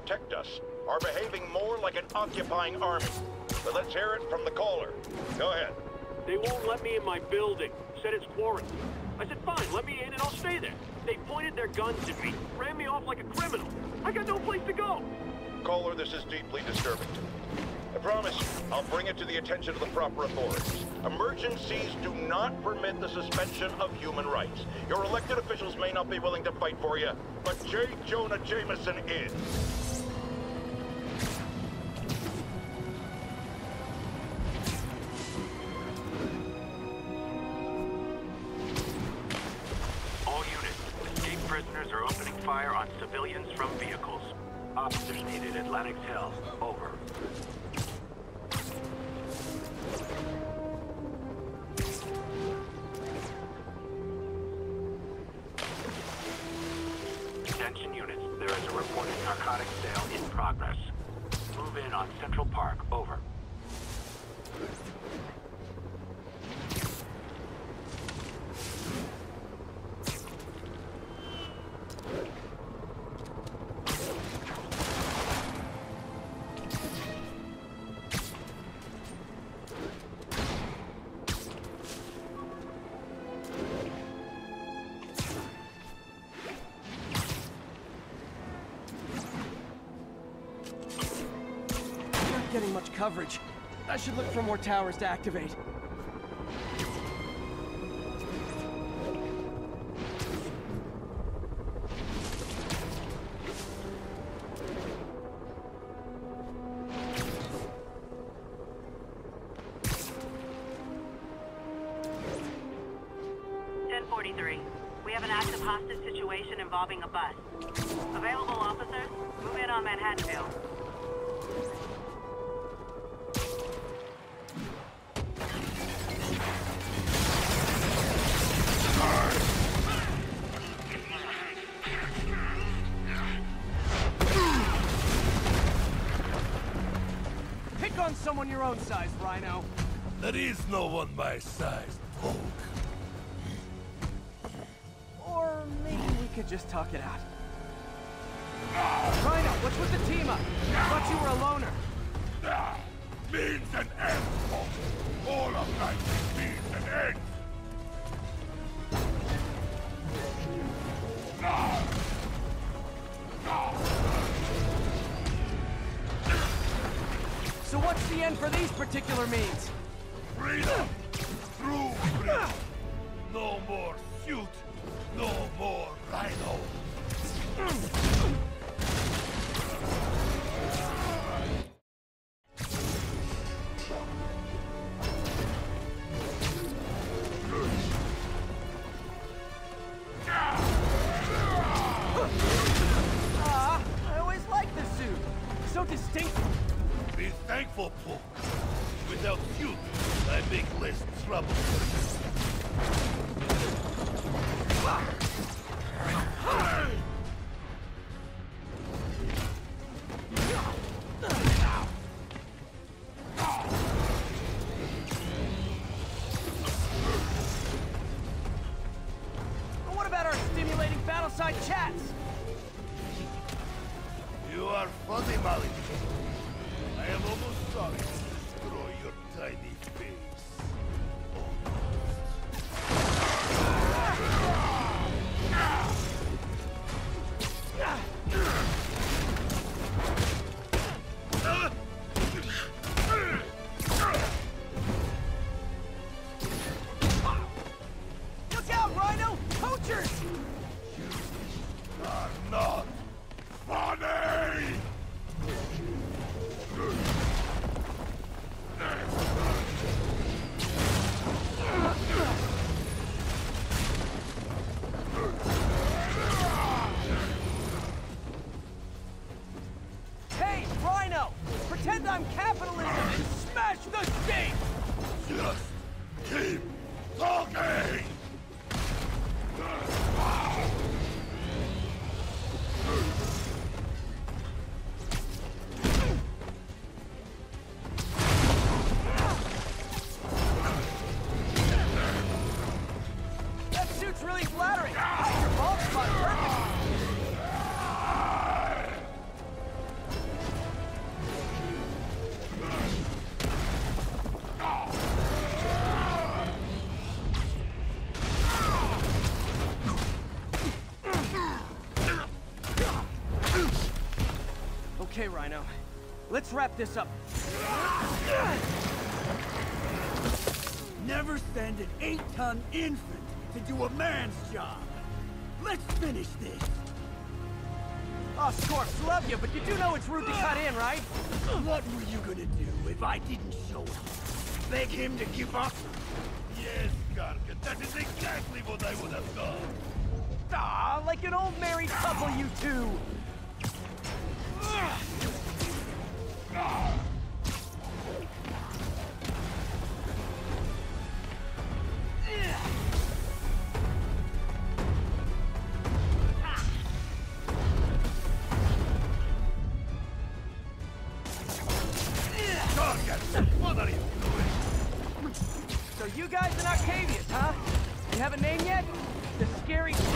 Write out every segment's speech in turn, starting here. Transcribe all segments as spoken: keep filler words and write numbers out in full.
protect us are behaving more like an occupying army. But let's hear it from the caller. Go ahead. They won't let me in my building. Said it's quarantined. I said, fine, let me in and I'll stay there. They pointed their guns at me, ran me off like a criminal. I got no place to go. Caller, this is deeply disturbing to me. I promise you, I'll bring it to the attention of the proper authorities. Emergencies do not permit the suspension of human rights. Your elected officials may not be willing to fight for you, but J. Jonah Jameson is. All units, escaped prisoners are opening fire on civilians from vehicles. Officers needed at Lenox Hill. Over. Attention units, there is a reported narcotics sale in progress. Move in on Central Park. Over. Getting much coverage. I should look for more towers to activate. ten forty-three. We have an active hostage situation involving a bus. Available officers, move in on Manhattanville. On someone your own size, Rhino. There is no one my size, Poke. Or maybe we could just talk it out. Rhino, what's with the team up? I thought you were a loner. Ah, means an end, Poke. All of life means an end. Ah. Ah. So what's the end for these particular means? Freedom! True freedom! No more suit! No more Rhino! Ah, I always liked this suit. So distinctive. Be thankful, Poke. Without you, I make less trouble. What about our stimulating battleside chats? You are funny, Molly. I am almost sorry to destroy your tiny face. Look out, Rhino! Poachers! You are not funny! Hey, Rhino! Pretend I'm capitalism and smash the state! Just keep talking! That suit's really flattering. Hide your bald spot perfectly. Okay, Rhino. Let's wrap this up. Never send an eight-ton infant to do a man's job. Let's finish this. Oh, Scorps, love you, but you do know it's rude to cut in, right? What were you gonna do if I didn't show up? Beg him to give up? Yes, Gargan, that is exactly what I would have done. Ah, like an old married couple, you two. What are you doing? So you guys in Arcavius, huh? You have a name yet? The Scary Six?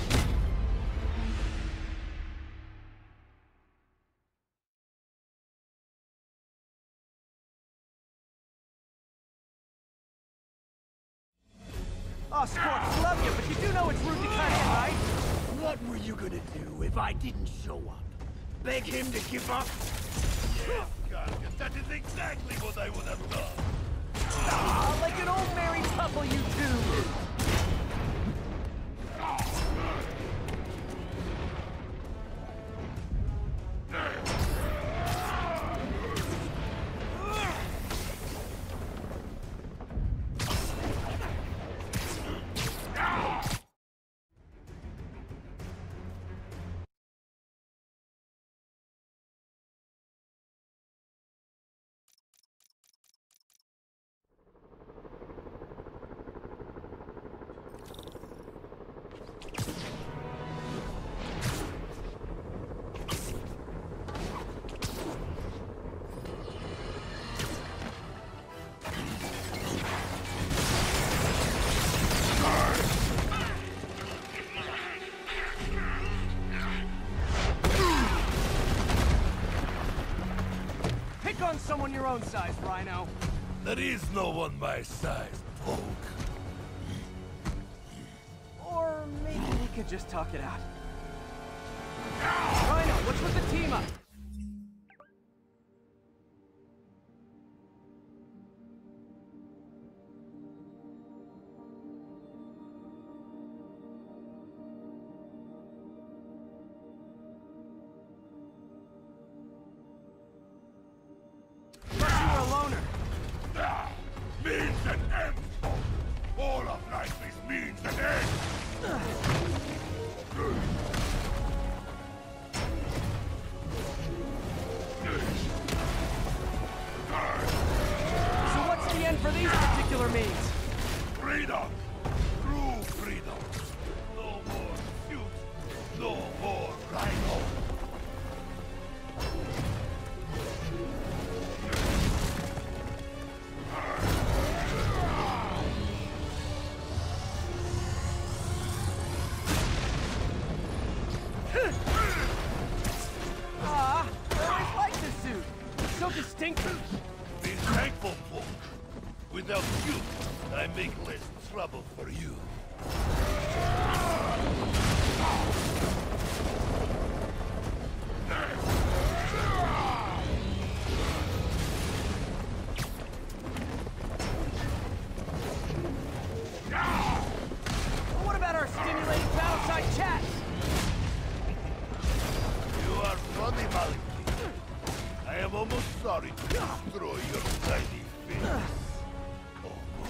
Oh, Scorps, love you, but you do know it's rude to cut in, right? What were you gonna do if I didn't show up? Beg him to give up? Yes, Gargan, that is exactly what I would have done. Ah, like an old married couple, you two. On someone your own size, Rhino. There is no one my size, Poke. Or maybe we could just talk it out. Rhino, what's with the team up? Means an end! All of life is means an end! So what's the end for these particular means? Freedom! True freedom! No more shoot! No more Rhino! Ah, I always liked this suit. It's so distinctive. Be thankful, Poke. Without you, I make less trouble for you. What about our stimulating battleside chats? You are funny, Maliki. I am almost sorry to destroy your tiny face. Almost.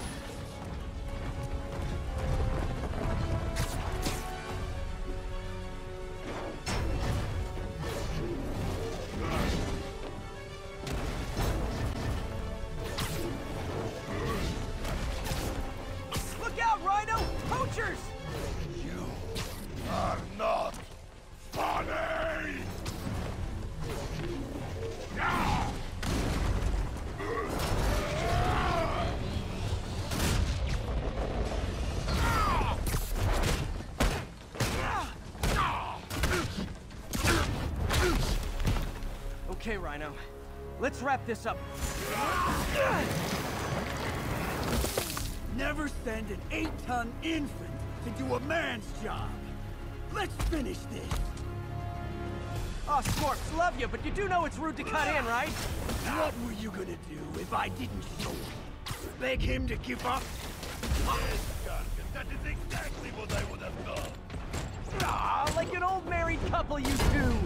Look out, Rhino! Poachers! You are not funny! Okay, Rhino. Let's wrap this up. Never send an eight-ton infant to do a man's job. Let's finish this. Oh, Scorps, love you, but you do know it's rude to cut in, right? What were you gonna do if I didn't show up? Beg him to give up? Yes, Gargan, that is exactly what I would have done. Ah, like an old married couple, you two.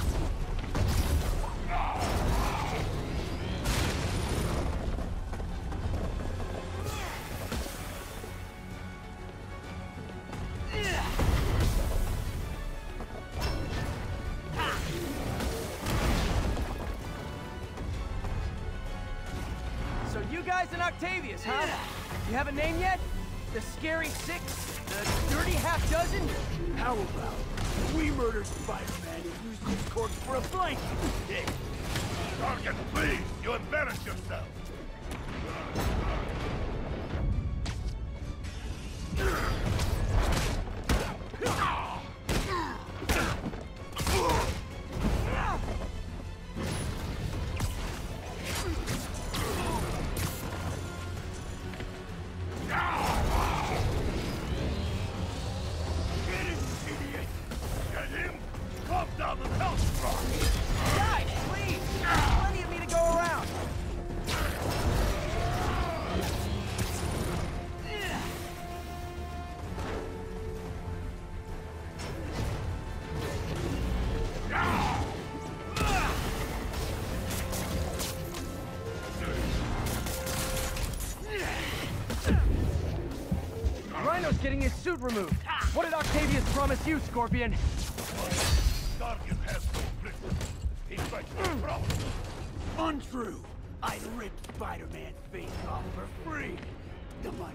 So you guys in Octavius, huh? You have a name yet? The Scary Six? The Dirty Half Dozen? How about we murdered Spider-Man and used his corpse for a blanket? Gargan, please! You embarrass yourself! Guys, please! There's plenty of me to go around! Rhino's getting his suit removed. What did Octavius promise you, Scorpion? Gargan has no prisoners. He fights no problem. Untrue. I ripped Spider-Man's face off for free. The money.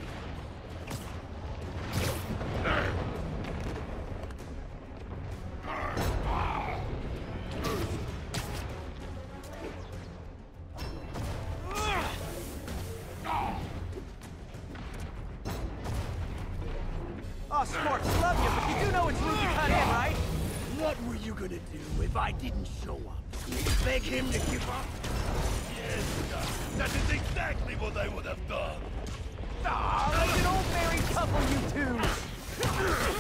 Oh, Scorps, love you, but you do know it's rude to cut in, right? What were you gonna do if I didn't show up? Beg him to give up? Yes, Gargan, that is exactly what I would have done. Ah, like an old married couple, you two!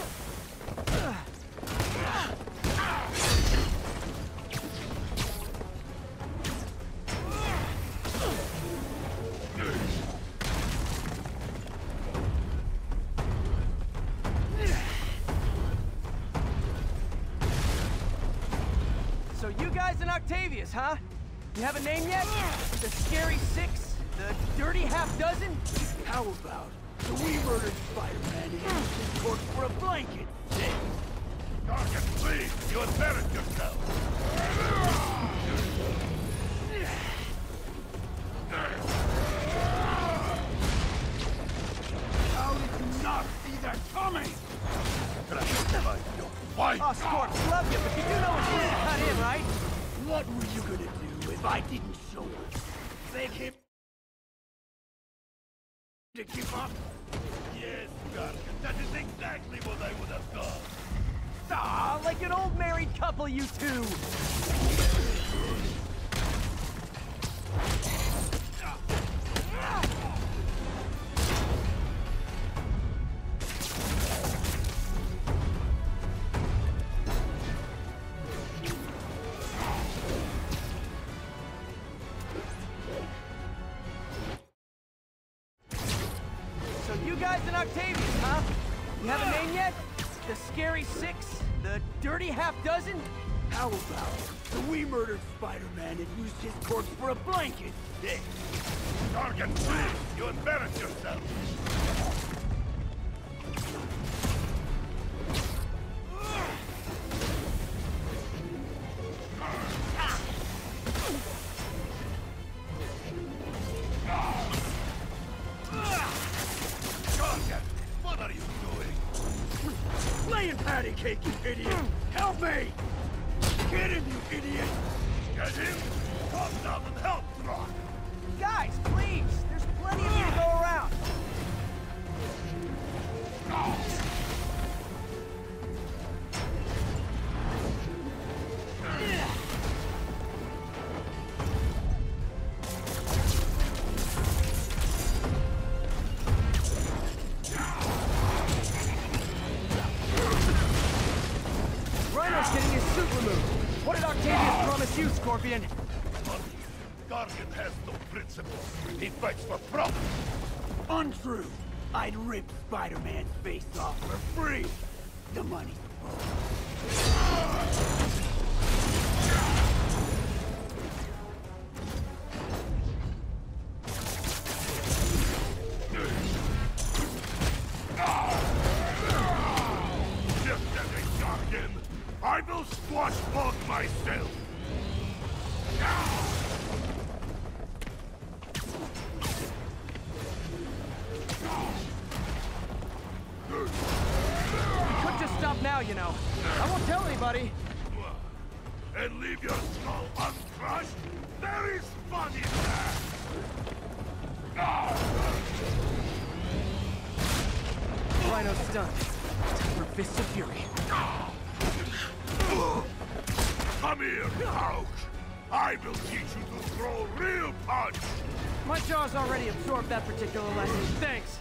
So you guys in Octavius, huh? You have a name yet? The Scary Six? The Dirty Half Dozen? How about we murdered Spider-Man and used his corpse for a blanket? Gargan, please! You embarrass yourself! How did you not see that coming? Why? Oh, Scorps, love you, but you do know it's rude to cut in, right? What were you gonna do if I didn't show up? Beg him to give up? Yes, Gargan, that is exactly what I would have done. Ah, like an old married couple, you two! So you guys in Octavius, huh? You have a name yet? The Scary Six? The Dirty Half Dozen? How about we murdered Spider-Man and used his corpse for a blanket? Gargan, please! You embarrass yourself! Gargan, what are you doing? Playing patty cake, you idiot! Help me! Get him, you idiot! Get him? Come down and help, Brock! Guys, please! There's plenty of you to go around! Rhino's getting his suit removed. What did Octavius with you, Scorpion. Guardian has no principles. He fights for profit. Untrue. I'd rip Spider-Man's face off for free. The money's Just as a Guardian, I will squash Bug myself. We could just stop now, you know. I won't tell anybody. And leave your skull uncrushed? There is fun in that! Rhino's stunned. Time for Fists of Fury. Come here, Ouch! I will teach you to throw real punch! My jaw's already absorbed that particular lesson. Thanks.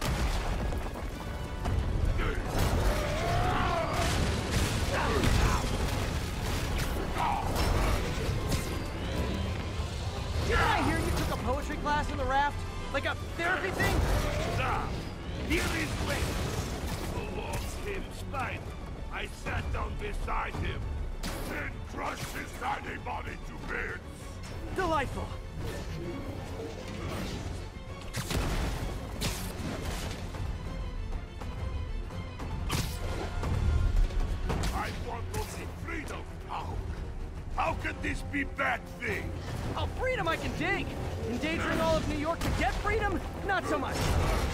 Didn't I hear you took a poetry class in the raft? Like a therapy thing? Ah, here is Wayne. Along him spine. I sat down beside him, then crushed his tiny body to bits. Delightful. I want only freedom, Hulk. How can this be bad thing? Oh, freedom I can dig! Endangering all of New York to get freedom? Not so much.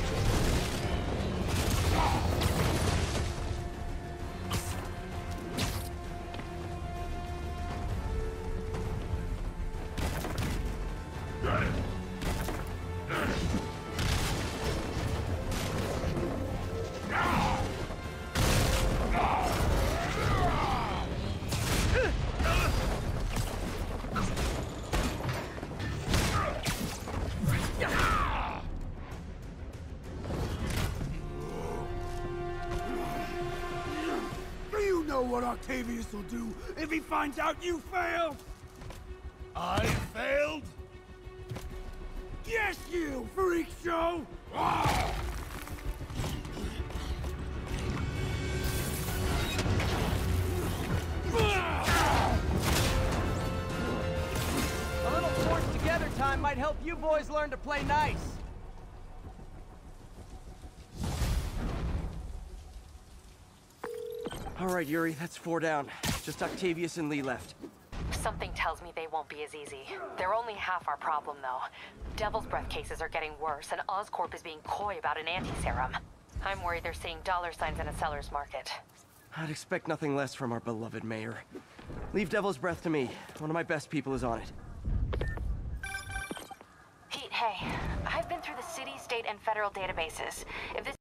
You know what Octavius will do if he finds out you failed? I failed? Yes, you, freak show! Ah! A little forced together time might help you boys learn to play nice. All right, Yuri, that's four down. Just Octavius and Lee left. Something tells me they won't be as easy. They're only half our problem, though. Devil's Breath cases are getting worse, and Oscorp is being coy about an anti-serum. I'm worried they're seeing dollar signs in a seller's market. I'd expect nothing less from our beloved mayor. Leave Devil's Breath to me. One of my best people is on it. Pete, hey. I've been through the city, state, and federal databases. If this